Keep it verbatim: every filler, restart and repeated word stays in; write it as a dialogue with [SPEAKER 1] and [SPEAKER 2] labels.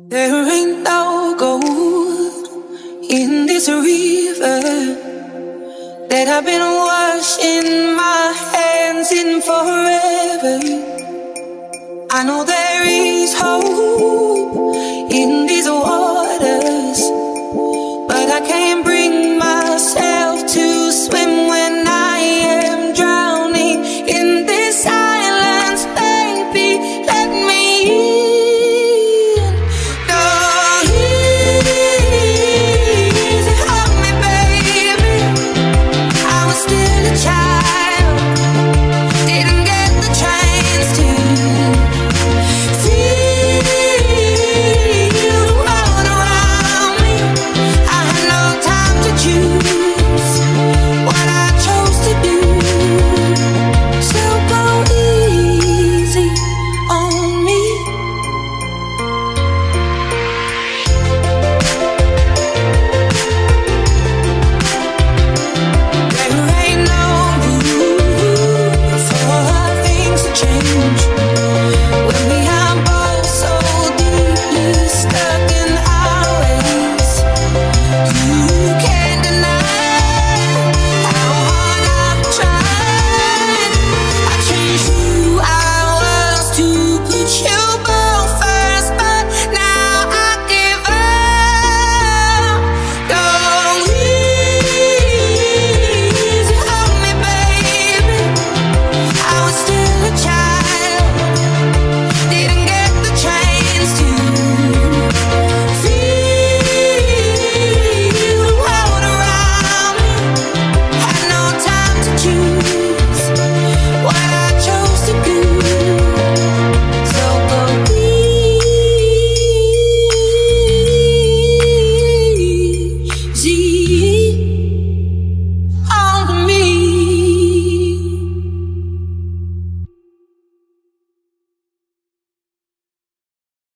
[SPEAKER 1] There ain't no gold in this river that I've been washing my hands in forever. I know there is hope in these waters, but I can't bring